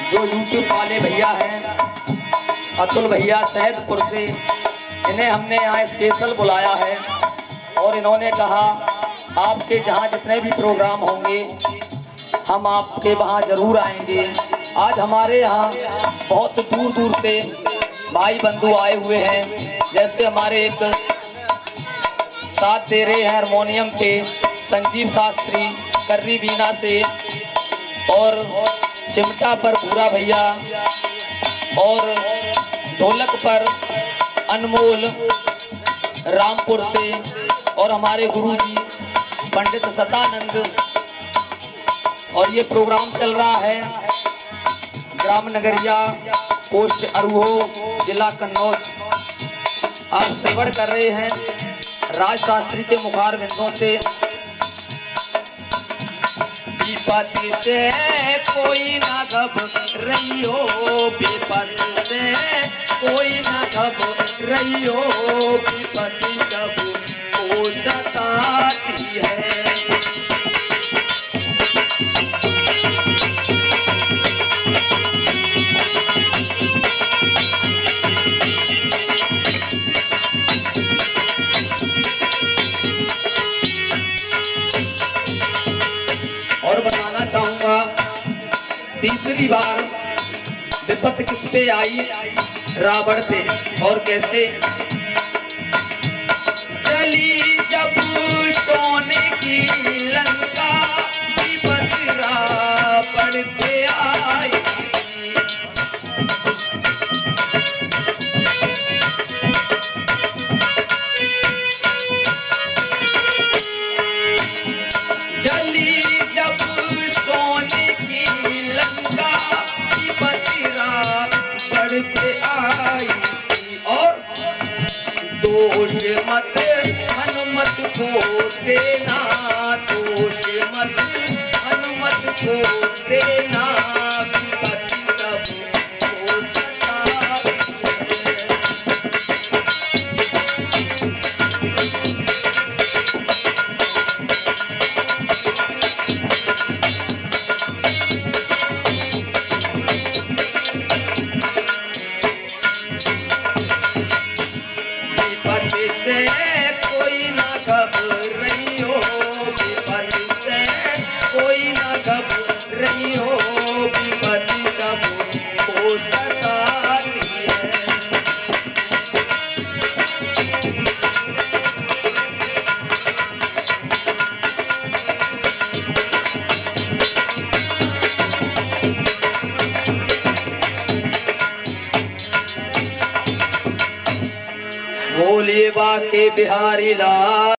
जो यूट्यूब वाले भैया हैं, अतुल भैया सैदपुर से, इन्हें हमने यहाँ स्पेशल बुलाया है और इन्होंने कहा आपके जहाँ जितने भी प्रोग्राम होंगे हम आपके वहाँ ज़रूर आएंगे। आज हमारे यहाँ बहुत दूर दूर से भाई बंधु आए हुए हैं, जैसे हमारे एक साथ दे रहे हैं हारमोनियम के संजीव शास्त्री कर्री बीना से, और चिमटा पर भूरा भैया, और ढोलक पर अनमोल रामपुर से, और हमारे गुरुजी पंडित सतानंद। और ये प्रोग्राम चल रहा है ग्राम नगरिया, पोस्ट अरुहो, जिला कन्नौज। आप श्रवण कर रहे हैं राज शास्त्री के मुखार बिंदों से। विपत्ति से कोई ना घबराइयो, विपत्ति से कोई ना घबराइयो, विपत्ति जब हो सताती है। और बताना चाहूंगा तीसरी बार विपत्ति किस पे आई, रावण पे। और कैसे चली जब सोने की लंका, विपत्ति रावण पे आई। जली जब सोने की लंका, विपत्ति रावण पे आई। और दोष मत हनुमत को देना, दोष मत हनुमत को देना, विपत्ति जब हो सताती है। विपत्ति से कोई ना घबराइयो, विपत्ति से कोई ना घबराइयो, विपत्ति जब हो सताती है। बोलिए बाके बिहारी लाल।